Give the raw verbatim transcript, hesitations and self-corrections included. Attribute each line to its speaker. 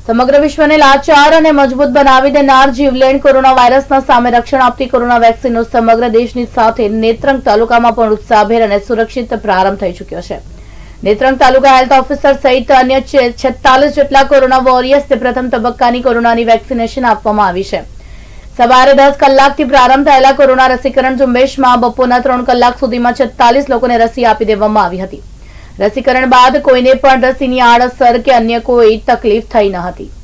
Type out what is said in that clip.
Speaker 1: સમગ્ર વિશ્વને લાચાર અને મજબૂત બનાવી દેનાર જીવલેણ કોરોના વાયરસના સામે રક્ષણ આપતી કોરોના વેક્સિનનો સમગ્ર દેશની સાથે નેત્રંગ તાલુકામાં પણ ઉત્સાહભેર અને સુરક્ષિત પ્રારંભ થઈ ચૂક્યો છે। નેત્રંગ તાલુકા હેલ્થ ઓફિસર સહિત અન્ય છેતાલીસ જેટલા કોરોના વોરિયર્સને પ્રથમ તબક્કાની કોરોનાની વેક્સિનેશન આપવામાં આવી છે। સવારે દસ કલાકથી પ્રારંભ થયેલા કોરોના રસીકરણ ઝુંબેશમાં બપોરના ત્રણ કલાક સુધીમાં છેતાલીસ લોકોને રસી આપી દેવામાં આવી હતી। રસીકરણ બાદ કોઈને પણ રસીની આડઅસર કે અન્ય કોઈ તકલીફ થઈ ન હતી।